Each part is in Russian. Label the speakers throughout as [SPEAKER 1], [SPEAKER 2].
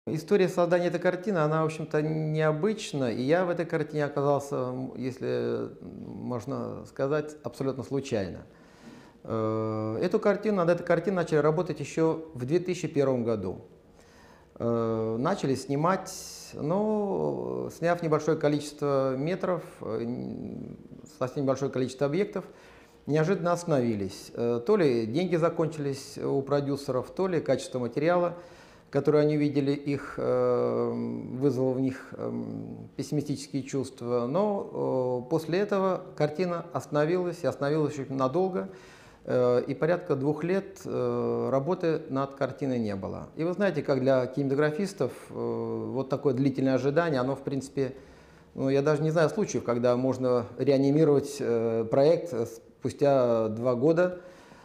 [SPEAKER 1] История создания этой картины, она, в общем-то, необычна, и я в этой картине оказался, если можно сказать, абсолютно случайно. Эту картину, над этой картиной начали работать еще в 2001 году. Начали снимать, но сняв небольшое количество метров, совсем небольшое количество объектов, неожиданно остановились. То ли деньги закончились у продюсеров, то ли качество материала, которые они видели, их вызвало в них пессимистические чувства. Но после этого картина остановилась, и остановилась очень надолго, и порядка 2 лет работы над картиной не было. И вы знаете, как для кинематографистов вот такое длительное ожидание, оно в принципе, ну, я даже не знаю случаев, когда можно реанимировать проект спустя 2 года.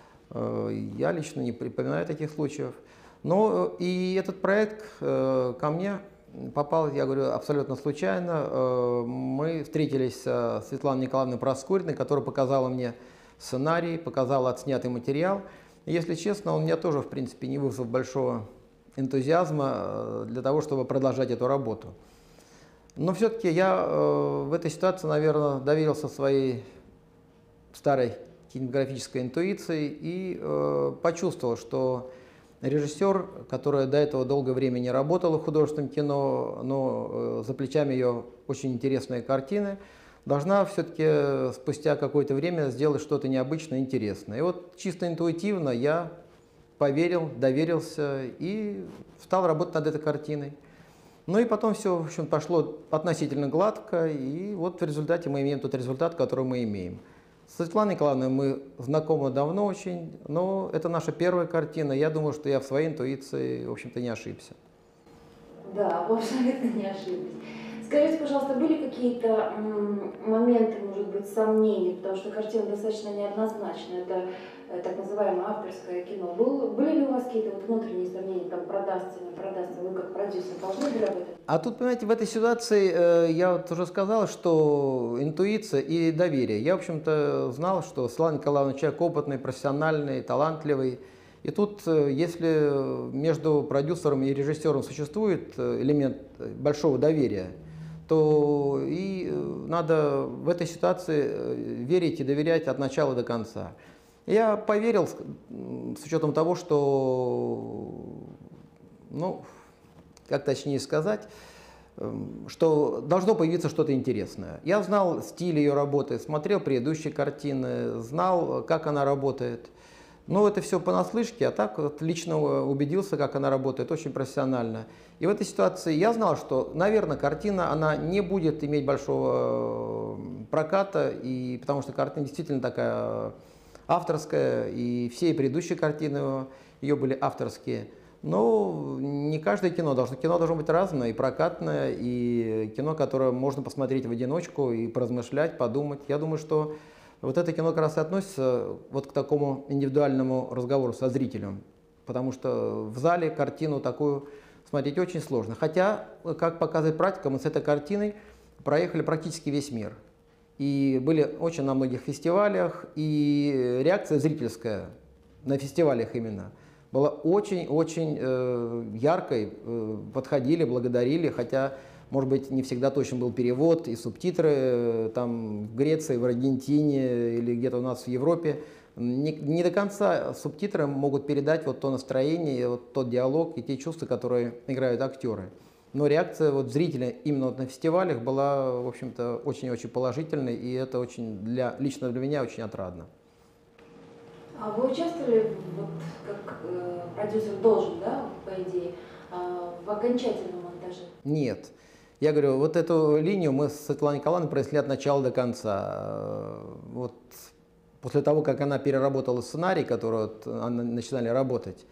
[SPEAKER 1] Я лично не припоминаю таких случаев. Но и этот проект ко мне попал, я говорю, абсолютно случайно. Мы встретились с Светланой Николаевной Проскуриной, которая показала мне сценарий, показала отснятый материал. И, если честно, он меня тоже, в принципе, не вызвал большого энтузиазма для того, чтобы продолжать эту работу. Но все-таки я в этой ситуации, наверное, доверился своей старой кинематографической интуиции и почувствовал, что режиссер, которая до этого долгое время не работала в художественном кино, но за плечами ее очень интересные картины, должна все-таки спустя какое-то время сделать что-то необычное, интересное. И вот чисто интуитивно я поверил, доверился и стал работать над этой картиной. Ну и потом все, в общем, пошло относительно гладко, и вот в результате мы имеем тот результат, который мы имеем. С Светланой Николаевной мы знакомы давно очень, но это наша первая картина. Я думаю, что я в своей интуиции, в общем-то, не ошибся.
[SPEAKER 2] Да, вы абсолютно не ошиблись. Скажите, пожалуйста, были какие-то моменты, может быть, сомнений, потому что картина достаточно неоднозначная, это так называемое авторское кино. Были ли у вас какие-то вот внутренние сомнения, там, продастся, не продастся, вы как продюсер должны были об этом?
[SPEAKER 1] А тут, понимаете, в этой ситуации я вот уже сказал, что интуиция и доверие. Я, в общем-то, знал, что Светлана Николаевна человек опытный, профессиональный, талантливый. И тут, если между продюсером и режиссером существует элемент большого доверия, то и надо в этой ситуации верить и доверять от начала до конца. Я поверил с учетом того, что, ну, как точнее сказать, что должно появиться что-то интересное. Я знал стиль ее работы, смотрел предыдущие картины, знал, как она работает. Но это все понаслышке, а так вот лично убедился, как она работает, очень профессионально. И в этой ситуации я знал, что, наверное, картина она не будет иметь большого проката, и, потому что картина действительно такая авторская, и все предыдущие картины ее были авторские. Но не каждое кино должно быть разное, и прокатное, и кино, которое можно посмотреть в одиночку и поразмышлять, подумать. Я думаю, что вот это кино как раз и относится вот к такому индивидуальному разговору со зрителем, потому что в зале картину такую смотреть очень сложно. Хотя, как показывает практика, мы с этой картиной проехали практически весь мир. И были очень на многих фестивалях, и реакция зрительская на фестивалях именно была очень-очень яркой, подходили, благодарили, хотя, может быть, не всегда точно был перевод и субтитры там в Греции, в Аргентине или где-то у нас в Европе. Не до конца субтитры могут передать вот то настроение, вот тот диалог и те чувства, которые играют актеры. Но реакция вот зрителя именно вот на фестивалях была, в общем-то, очень-очень положительной, и это лично для меня очень отрадно.
[SPEAKER 2] А вы участвовали, вот, как продюсер должен, да, по идее, в окончательном монтаже?
[SPEAKER 1] Нет. Я говорю, вот эту линию мы с Светланой Николаевной пронесли от начала до конца. Вот после того, как она переработала сценарий, который вот, начинали работать,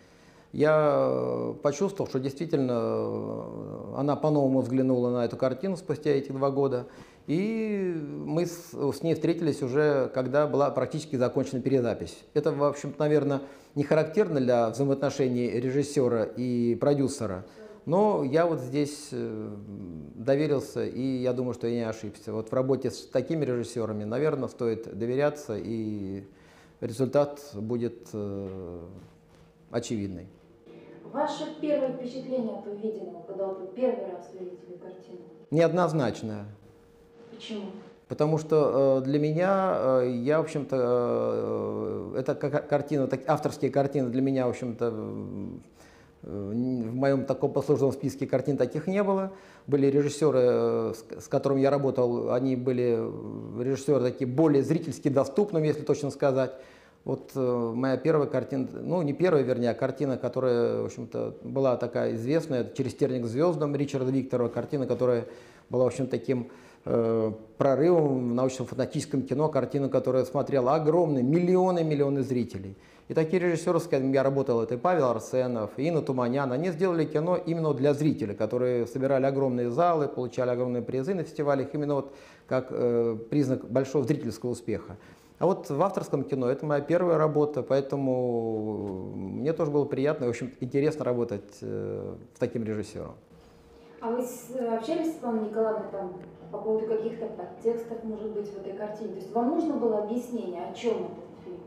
[SPEAKER 1] я почувствовал, что действительно она по-новому взглянула на эту картину спустя эти 2 года. И мы с ней встретились уже, когда была практически закончена перезапись. Это, в общем-то, наверное, не характерно для взаимоотношений режиссера и продюсера. Но я вот здесь доверился, и я думаю, что я не ошибся. Вот в работе с такими режиссерами, наверное, стоит доверяться, и результат будет очевидный.
[SPEAKER 2] Ваше первое впечатление от увиденного, когда вот вы первый раз увидели картину?
[SPEAKER 1] Неоднозначное.
[SPEAKER 2] Почему?
[SPEAKER 1] Потому что для меня, я, в общем-то, эта картина, авторские картины для меня, в общем-то, в моем таком послужном списке картин таких не было. Были режиссеры, с которыми я работал, они были режиссеры такие более зрительски доступными, если точно сказать. Вот моя первая картина, ну не первая, вернее, а картина, которая, в общем-то, была такая известная, это «Через терник к звездам» Ричарда Викторова, картина, которая была, в общем, таким прорывом в научно-фантастическом кино, картину, которая смотрела огромные, миллионы зрителей. И такие режиссеры, с которыми я работал, это и Павел Арсенов, и Инна Туманян, они сделали кино именно для зрителей, которые собирали огромные залы, получали огромные призы на фестивалях, именно вот как признак большого зрительского успеха. А вот в авторском кино это моя первая работа, поэтому мне тоже было приятно и, в общем, интересно работать с таким режиссером.
[SPEAKER 2] А вы общались с Анной Николаевной там по поводу каких-то подтекстов, может быть, в этой картине? То есть вам нужно было объяснение, о чем этот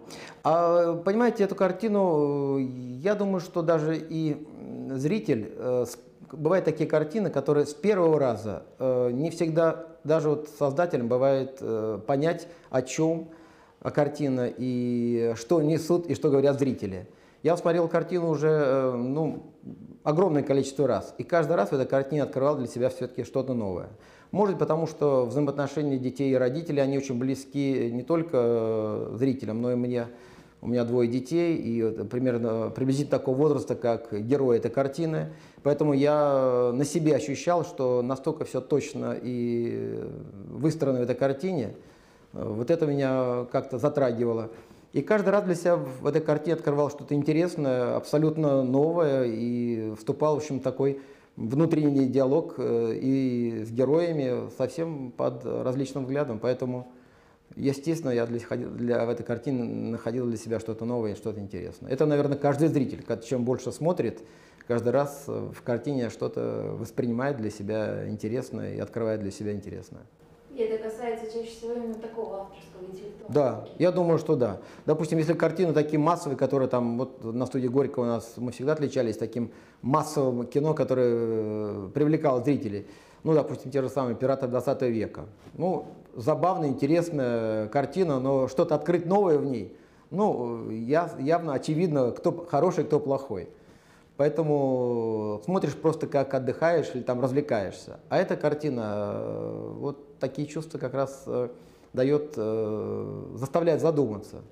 [SPEAKER 2] фильм?
[SPEAKER 1] Понимаете, эту картину, я думаю, что даже и зритель, бывают такие картины, которые с первого раза не всегда, даже вот создателям бывает понять, о чем картина и что несут и что говорят зрители. Я смотрел картину уже огромное количество раз, и каждый раз в этой картине открывал для себя все-таки что-то новое. Может быть, потому что взаимоотношения детей и родителей, они очень близки не только зрителям, но и мне. У меня двое детей, и приблизительно такого возраста, как герои этой картины. Поэтому я на себе ощущал, что настолько все точно и выстроено в этой картине. Вот это меня как-то затрагивало. И каждый раз для себя в этой картине открывал что-то интересное, абсолютно новое, и вступал, в общем, такой внутренний диалог и с героями совсем под различным взглядом. Поэтому, естественно, я в этой картине находил для себя что-то новое и что-то интересное. Это, наверное, каждый зритель, чем больше смотрит, каждый раз в картине что-то воспринимает для себя интересное и открывает для себя интересное.
[SPEAKER 2] И это касается чаще всего именно такого авторского интеллектуального.
[SPEAKER 1] Да, я думаю, что да. Допустим, если картины такие массовые, которые там, вот на студии Горького у нас, мы всегда отличались таким массовым кино, которое привлекало зрителей. Ну, допустим, те же самые «Пираты 20 века». Ну, забавная, интересная картина, но что-то открыть новое в ней, явно очевидно, кто хороший, кто плохой. Поэтому смотришь просто как отдыхаешь или там развлекаешься. А эта картина, вот такие чувства как раз дает, заставляет задуматься,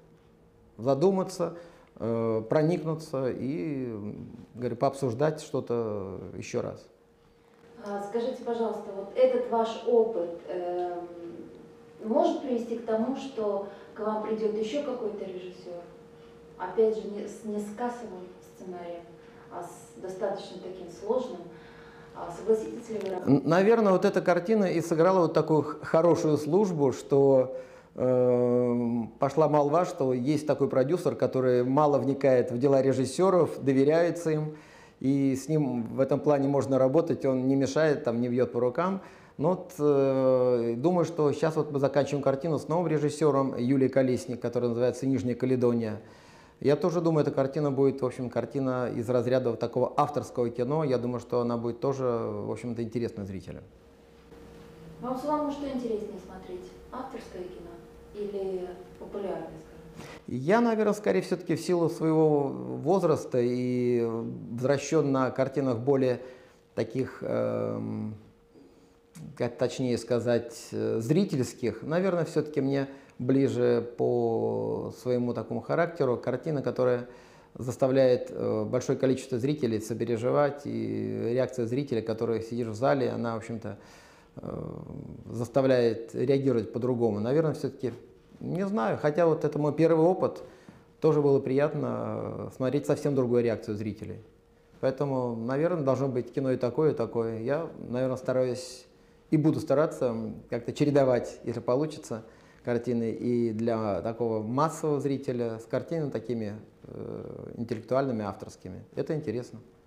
[SPEAKER 1] проникнуться и, говорю, пообсуждать что-то еще раз.
[SPEAKER 2] Скажите, пожалуйста, вот этот ваш опыт может привести к тому, что к вам придет еще какой-то режиссер, опять же, не с кассовым сценарием, а с достаточно таким сложным. Согласитесь ли вы работать?
[SPEAKER 1] Наверное, вот эта картина и сыграла вот такую хорошую службу, что пошла молва, что есть такой продюсер, который мало вникает в дела режиссеров, доверяется им, и с ним в этом плане можно работать, он не мешает, там, не бьет по рукам. Но вот, думаю, что сейчас вот мы заканчиваем картину с новым режиссером Юлией Колесник, которая называется «Нижняя Каледония». Я тоже думаю, эта картина будет, в общем, картина из разряда вот такого авторского кино. Я думаю, что она будет тоже, в общем-то, интересна зрителям.
[SPEAKER 2] Вам самому что интереснее смотреть? Авторское кино или популярное, скажем?
[SPEAKER 1] Я, наверное, скорее все-таки в силу своего возраста и возвращен на картинах более таких, как точнее сказать, зрительских, наверное, все-таки мне ближе по своему такому характеру картина, которая заставляет большое количество зрителей сопереживать, и реакция зрителя, который сидишь в зале, она, в общем-то, заставляет реагировать по-другому. Наверное, все-таки, не знаю, хотя вот это мой первый опыт, тоже было приятно смотреть совсем другую реакцию зрителей. Поэтому, наверное, должно быть кино и такое, и такое. Я, наверное, стараюсь и буду стараться как-то чередовать, если получится, картины и для такого массового зрителя с картинами такими интеллектуальными, авторскими. Это интересно.